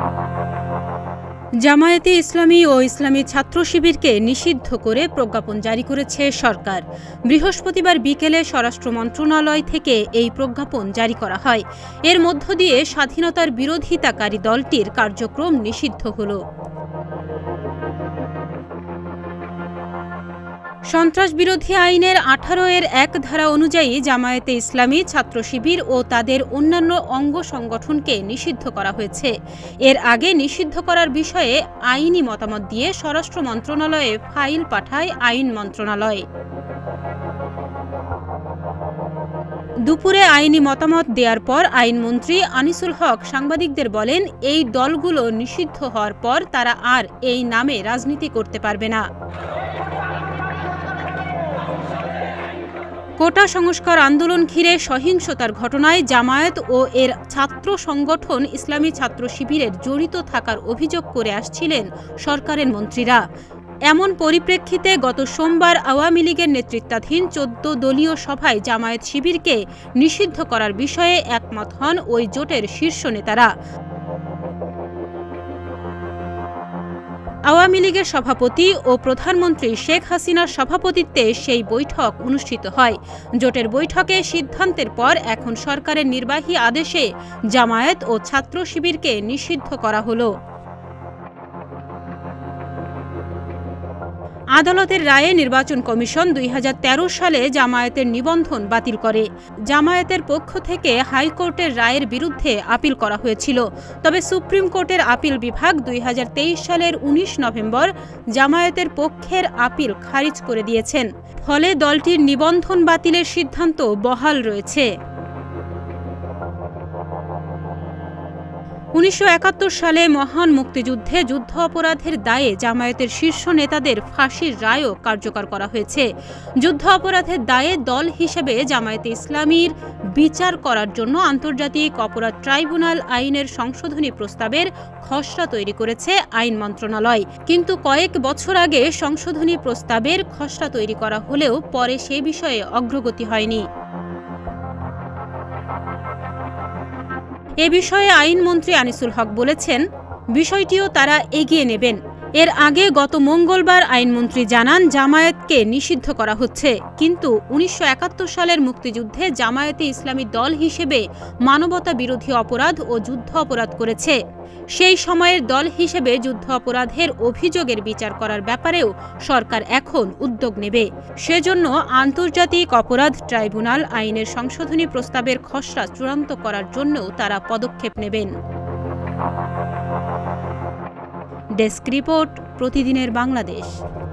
জামায়াতে ইসলামী ও ইসলামী ছাত্র শিবিরকে নিষিদ্ধ করে প্রজ্ঞাপন জারি করেছে সরকার। বৃহস্পতিবার বিকেলে স্বরাষ্ট্র মন্ত্রণালয় থেকে এই প্রজ্ঞাপন জারি করা হয়। এর মধ্য দিয়ে স্বাধীনতার বিরোধিতাকারী দলটির কার্যক্রম নিষিদ্ধ হলো। সন্ত্রাস বিরোধী আইনের ১৮ এর ১ ধারা অনুযায়ী জামায়াতে ইসলামী ছাত্র শিবির ও তাদের অন্যান্য অঙ্গ সংগঠনকে নিষিদ্ধ করা হয়েছে। এর আগে নিষিদ্ধ করার বিষয়ে আইনি মতামত দিয়ে স্বরাষ্ট্র মন্ত্রণালয়ে ফাইল পাঠায় আইন মন্ত্রণালয়। দুপুরে আইনি মতামত দেওয়ার পর আইনমন্ত্রী আনিসুল হক সাংবাদিকদের বলেন, এই দলগুলো নিষিদ্ধ হওয়ার পর তারা আর এই নামে রাজনীতি করতে পারবে না। কোটা সংস্কার আন্দোলন ঘিরে সহিংসতার ঘটনায় জামায়াত ও এর ছাত্র সংগঠন ইসলামী ছাত্র শিবিরের জড়িত থাকার অভিযোগ করে আসছিলেন সরকারের মন্ত্রীরা। এমন পরিপ্রেক্ষিতে গত সোমবার আওয়ামী লীগের নেতৃত্বাধীন ১৪ দলীয় সভায় জামায়াত শিবিরকে নিষিদ্ধ করার বিষয়ে একমত হন ওই জোটের শীর্ষ নেতারা। আওয়ামী লীগের সভাপতি ও প্রধানমন্ত্রী শেখ হাসিনার সভাপতিত্বে সেই বৈঠক অনুষ্ঠিত হয়। জোটের বৈঠকে সিদ্ধান্তের পর এখন সরকারের নির্বাহী আদেশে জামায়াত ও ছাত্র শিবিরকে নিষিদ্ধ করা হলো। আদালতের রায়ে নির্বাচন কমিশন ২০১৩ সালে জামায়াতের নিবন্ধন বাতিল করে। জামায়াতের পক্ষ থেকে হাইকোর্টের রায়ের বিরুদ্ধে আপিল করা হয়েছিল। তবে সুপ্রিম কোর্টের আপিল বিভাগ ২০২৩ সালের ১৯ নভেম্বর জামায়াতের পক্ষের আপিল খারিজ করে দিয়েছেন। ফলে দলটির নিবন্ধন বাতিলের সিদ্ধান্ত বহাল রয়েছে। ১৯৭১ সালে মহান মুক্তিযুদ্ধে যুদ্ধ অপরাধের দায়ে জামায়াতের শীর্ষ নেতাদের ফাঁসির রায়ও কার্যকর করা হয়েছে। যুদ্ধ অপরাধের দায়ে দল হিসেবে জামায়াতে ইসলামীর বিচার করার জন্য আন্তর্জাতিক অপরাধ ট্রাইব্যুনাল আইনের সংশোধনী প্রস্তাবের খসড়া তৈরি করেছে আইন মন্ত্রণালয়। কিন্তু কয়েক বছর আগে সংশোধনী প্রস্তাবের খসড়া তৈরি করা হলেও পরে সে বিষয়ে অগ্রগতি হয়নি। এ বিষয়ে আইনমন্ত্রী আনিসুল হক বলেছেন, বিষয়টিও তারা এগিয়ে নেবেন। এর আগে গত মঙ্গলবার আইনমন্ত্রী জানান, জামায়াতকে নিষিদ্ধ করা হচ্ছে, কিন্তু ১৯৭১ সালের মুক্তিযুদ্ধে জামায়াতে ইসলামী দল হিসেবে মানবতা বিরোধী অপরাধ ও যুদ্ধ অপরাধ করেছে। সেই সময়ের দল হিসেবে যুদ্ধ অপরাধের অভিযোগের বিচার করার ব্যাপারেও সরকার এখন উদ্যোগ নেবে। সেজন্য আন্তর্জাতিক অপরাধ ট্রাইব্যুনাল আইনের সংশোধনী প্রস্তাবের খসড়া চূড়ান্ত করার জন্যও তারা পদক্ষেপ নেবেন। ডেস্ক রিপোর্ট, প্রতিদিনের বাংলাদেশ।